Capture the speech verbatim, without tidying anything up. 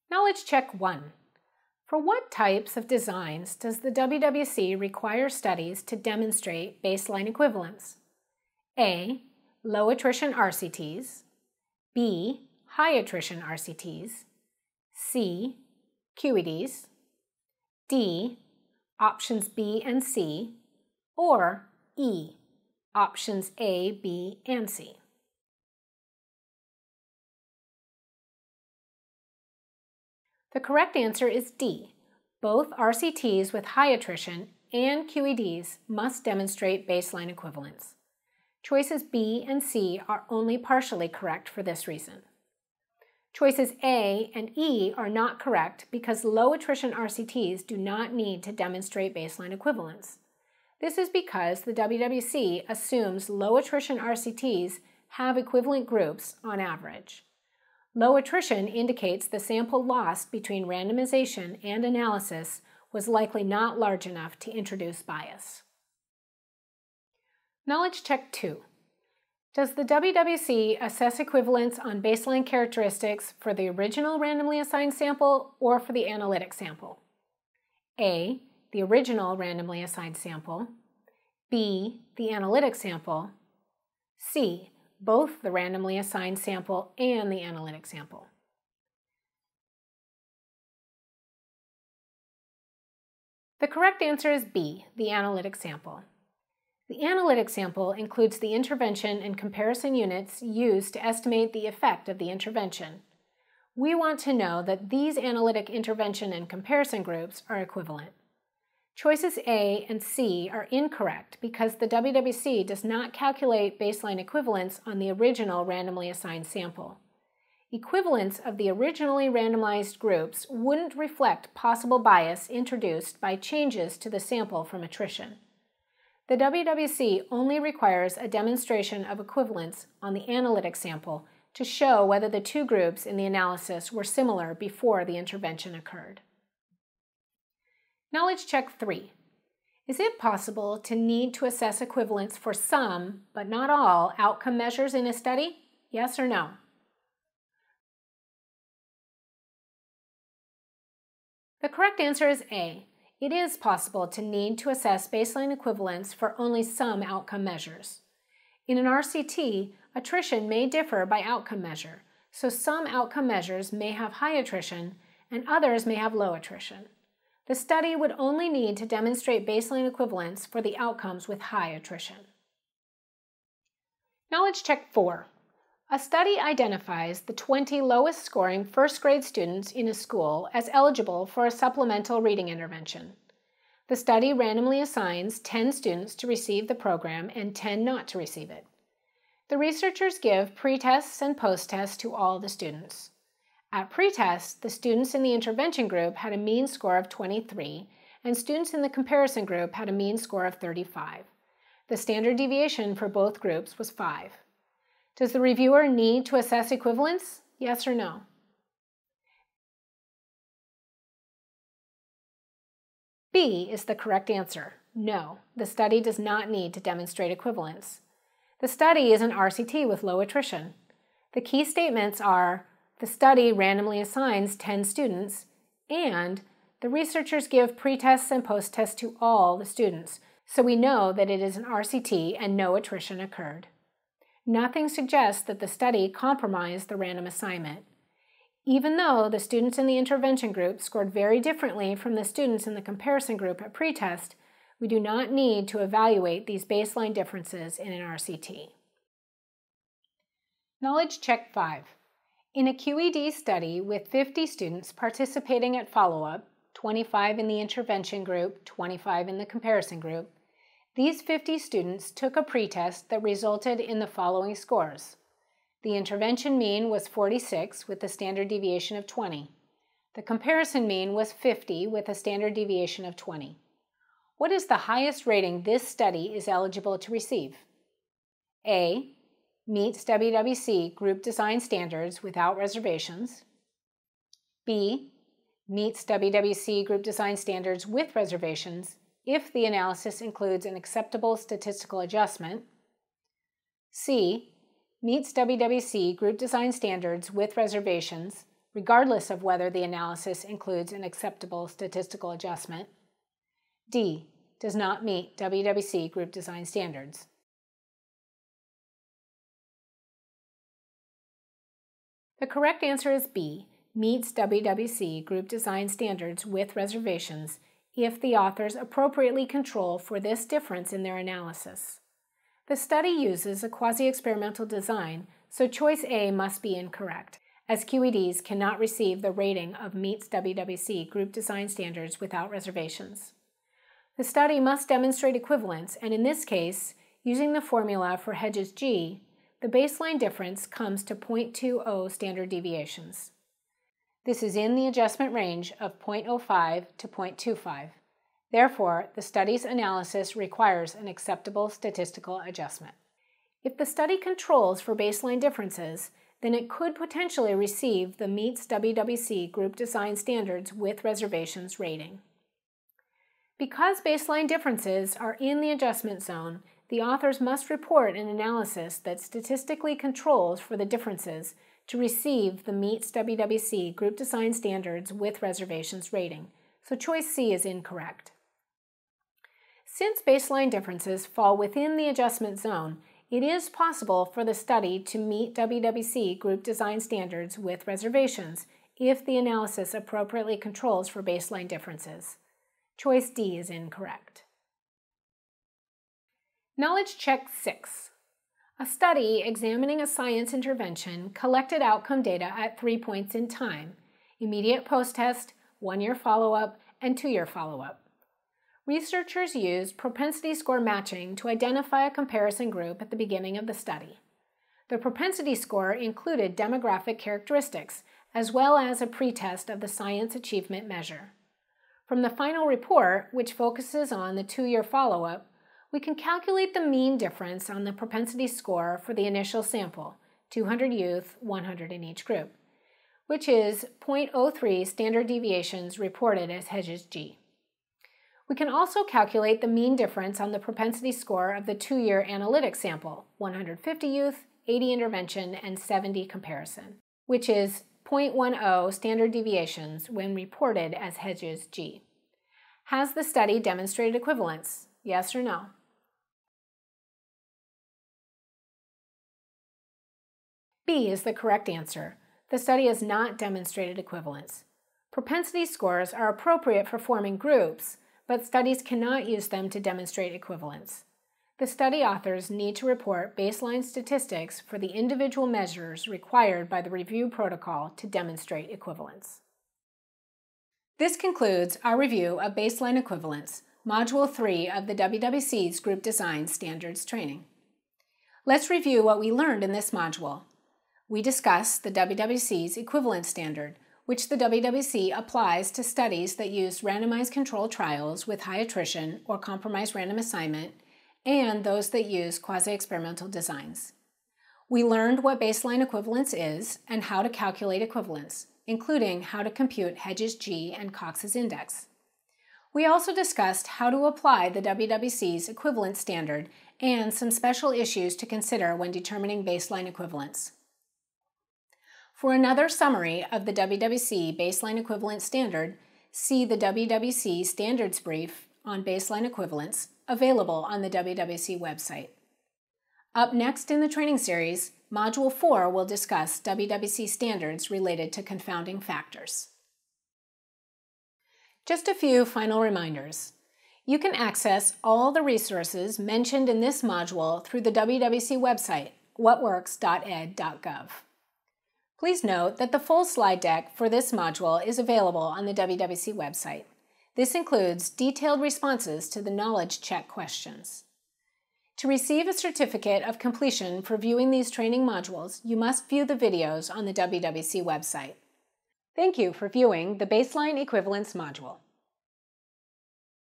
Knowledge check one. For what types of designs does the W W C require studies to demonstrate baseline equivalence? A. Low attrition R C Ts. B. High attrition R C Ts. C. Q E Ds. D. Options B and C. Or E. Options A, B, and C. The correct answer is D. Both R C Ts with high attrition and Q E Ds must demonstrate baseline equivalence. Choices B and C are only partially correct for this reason. Choices A and E are not correct because low attrition R C Ts do not need to demonstrate baseline equivalence. This is because the W W C assumes low attrition R C Ts have equivalent groups on average. Low attrition indicates the sample lost between randomization and analysis was likely not large enough to introduce bias. Knowledge check two. Does the W W C assess equivalence on baseline characteristics for the original randomly assigned sample or for the analytic sample? A. The original randomly assigned sample. B. The analytic sample. C. Both the randomly assigned sample and the analytic sample. The correct answer is B, the analytic sample. The analytic sample includes the intervention and comparison units used to estimate the effect of the intervention. We want to know that these analytic intervention and comparison groups are equivalent. Choices A and C are incorrect because the W W C does not calculate baseline equivalence on the original randomly assigned sample. Equivalence of the originally randomized groups wouldn't reflect possible bias introduced by changes to the sample from attrition. The W W C only requires a demonstration of equivalence on the analytic sample to show whether the two groups in the analysis were similar before the intervention occurred. Knowledge check three. Is it possible to need to assess equivalence for some, but not all, outcome measures in a study? Yes or no? The correct answer is A. It is possible to need to assess baseline equivalence for only some outcome measures. In an R C T, attrition may differ by outcome measure, so some outcome measures may have high attrition and others may have low attrition. The study would only need to demonstrate baseline equivalence for the outcomes with high attrition. Knowledge check four. A study identifies the twenty lowest scoring first grade students in a school as eligible for a supplemental reading intervention. The study randomly assigns ten students to receive the program and ten not to receive it. The researchers give pre-tests and post-tests to all the students. At pretest, the students in the intervention group had a mean score of twenty-three, and students in the comparison group had a mean score of thirty-five. The standard deviation for both groups was five. Does the reviewer need to assess equivalence? Yes or no? B is the correct answer. No, the study does not need to demonstrate equivalence. The study is an R C T with low attrition. The key statements are the study randomly assigns ten students, and the researchers give pre-tests and post-tests to all the students, so we know that it is an R C T and no attrition occurred. Nothing suggests that the study compromised the random assignment. Even though the students in the intervention group scored very differently from the students in the comparison group at pretest, we do not need to evaluate these baseline differences in an R C T. Knowledge check five. In a Q E D study with fifty students participating at follow-up, twenty-five in the intervention group, twenty-five in the comparison group, these fifty students took a pretest that resulted in the following scores. The intervention mean was forty-six with a standard deviation of twenty. The comparison mean was fifty with a standard deviation of twenty. What is the highest rating this study is eligible to receive? A. Meets W W C group design standards without reservations. B. Meets W W C group design standards with reservations if the analysis includes an acceptable statistical adjustment. C. Meets W W C group design standards with reservations, regardless of whether the analysis includes an acceptable statistical adjustment. D. Does not meet W W C group design standards. The correct answer is B. Meets W W C group design standards with reservations if the authors appropriately control for this difference in their analysis. The study uses a quasi-experimental design, so choice A must be incorrect, as Q E Ds cannot receive the rating of meets W W C group design standards without reservations. The study must demonstrate equivalence, and in this case, using the formula for Hedges G, the baseline difference comes to zero point two zero standard deviations. This is in the adjustment range of zero point zero five to zero point two five. Therefore, the study's analysis requires an acceptable statistical adjustment. If the study controls for baseline differences, then it could potentially receive the meets W W C group design standards with reservations rating. Because baseline differences are in the adjustment zone, the authors must report an analysis that statistically controls for the differences to receive the meets W W C group design standards with reservations rating, so choice C is incorrect. Since baseline differences fall within the adjustment zone, it is possible for the study to meet W W C group design standards with reservations if the analysis appropriately controls for baseline differences. Choice D is incorrect. Knowledge Check six. A study examining a science intervention collected outcome data at three points in time: immediate post-test, one-year follow-up, and two-year follow-up. Researchers used propensity score matching to identify a comparison group at the beginning of the study. The propensity score included demographic characteristics, as well as a pretest of the science achievement measure. From the final report, which focuses on the two-year follow-up, we can calculate the mean difference on the propensity score for the initial sample, two hundred youth, one hundred in each group, which is zero point zero three standard deviations reported as Hedges G. We can also calculate the mean difference on the propensity score of the two-year analytic sample, one hundred fifty youth, eighty intervention, and seventy comparison, which is zero point one zero standard deviations when reported as Hedges G. Has the study demonstrated equivalence? Yes or no? B is the correct answer. The study has not demonstrated equivalence. Propensity scores are appropriate for forming groups, but studies cannot use them to demonstrate equivalence. The study authors need to report baseline statistics for the individual measures required by the review protocol to demonstrate equivalence. This concludes our review of baseline equivalence, Module three of the W W C's Group Design Standards Training. Let's review what we learned in this module. We discussed the W W C's equivalence standard, which the W W C applies to studies that use randomized controlled trials with high attrition or compromised random assignment, and those that use quasi-experimental designs. We learned what baseline equivalence is and how to calculate equivalence, including how to compute Hedges G and Cox's index. We also discussed how to apply the W W C's equivalence standard and some special issues to consider when determining baseline equivalence. For another summary of the W W C baseline equivalence standard, see the W W C standards brief on baseline equivalence available on the W W C website. Up next in the training series, Module four will discuss W W C standards related to confounding factors. Just a few final reminders. You can access all the resources mentioned in this module through the W W C website, what works dot ed dot gov. Please note that the full slide deck for this module is available on the W W C website. This includes detailed responses to the knowledge check questions. To receive a certificate of completion for viewing these training modules, you must view the videos on the W W C website. Thank you for viewing the Baseline Equivalence module.